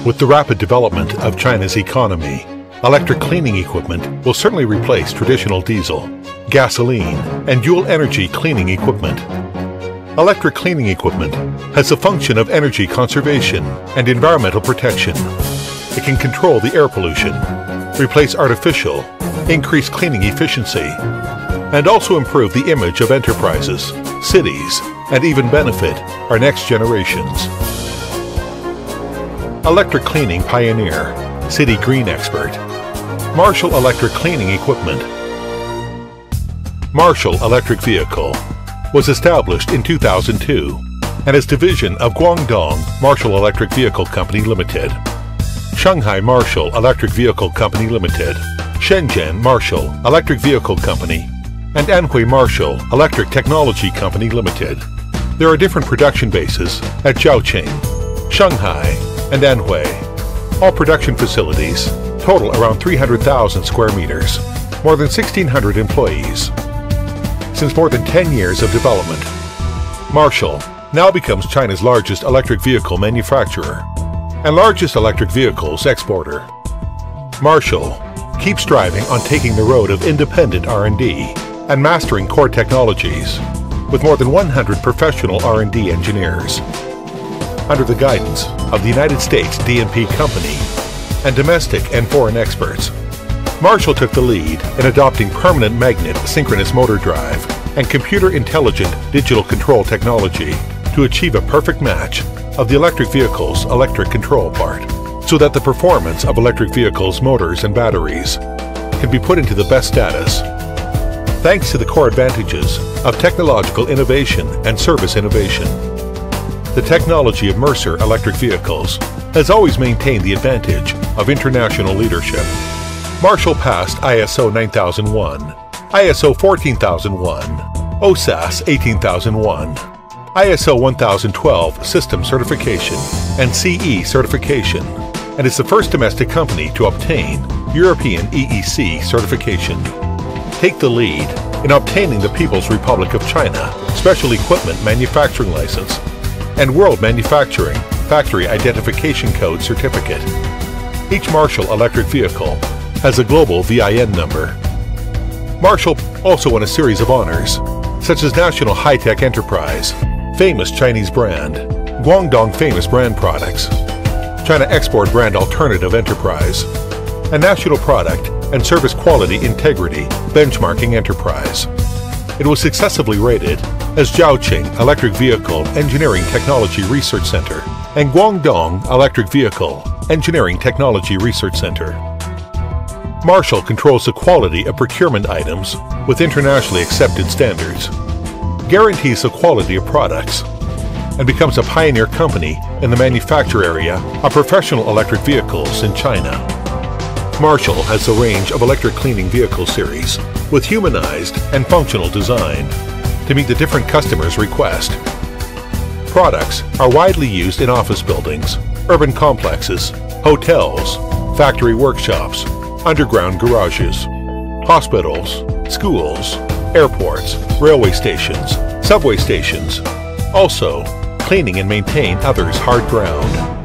With the rapid development of China's economy, electric cleaning equipment will certainly replace traditional diesel, gasoline, and dual energy cleaning equipment. Electric cleaning equipment has the function of energy conservation and environmental protection. It can control the air pollution, replace artificial, increase cleaning efficiency, and also improve the image of enterprises, cities, and even benefit our next generations. Electric cleaning pioneer, city green expert, Marshall Electric Cleaning Equipment. Marshall Electric Vehicle was established in 2002 and is division of Guangdong Marshall Electric Vehicle Company Limited, Shanghai Marshall Electric Vehicle Company Limited, Shenzhen Marshall Electric Vehicle Company, and Anhui Marshall Electric Technology Company Limited. There are different production bases at Zhaoqing, Shanghai, and Anhui. All production facilities total around 300,000 square meters, more than 1,600 employees. Since more than 10 years of development, Marshall now becomes China's largest electric vehicle manufacturer and largest electric vehicles exporter. Marshall keeps striving on taking the road of independent R&D and mastering core technologies with more than 100 professional R&D engineers. Under the guidance of the United States D&P Company and domestic and foreign experts, Marshall took the lead in adopting permanent magnet synchronous motor drive and computer intelligent digital control technology to achieve a perfect match of the electric vehicle's electric control part, so that the performance of electric vehicles' motors and batteries can be put into the best status. Thanks to the core advantages of technological innovation and service innovation, the technology of Mercer Electric Vehicles has always maintained the advantage of international leadership. Marshall passed ISO 9001, ISO 14001, OSAS 18001, ISO 1012 System Certification, and CE Certification, and is the first domestic company to obtain European EEC certification. Take the lead in obtaining the People's Republic of China Special Equipment Manufacturing License and World Manufacturing Factory Identification Code Certificate. Each Marshall electric vehicle has a global VIN number. Marshall also won a series of honors, such as National High-Tech Enterprise, Famous Chinese Brand, Guangdong Famous Brand Products, China Export Brand Alternative Enterprise, and National Product and Service Quality Integrity Benchmarking Enterprise. It was successively rated as Zhaoqing Electric Vehicle Engineering Technology Research Center and Guangdong Electric Vehicle Engineering Technology Research Center. Marshall controls the quality of procurement items with internationally accepted standards, guarantees the quality of products, and becomes a pioneer company in the manufacture area of professional electric vehicles in China. Marshall has a range of electric cleaning vehicle series with humanized and functional design to meet the different customers' request. Products are widely used in office buildings, urban complexes, hotels, factory workshops, underground garages, hospitals, schools, airports, railway stations, subway stations. Also, cleaning and maintain others' hard ground.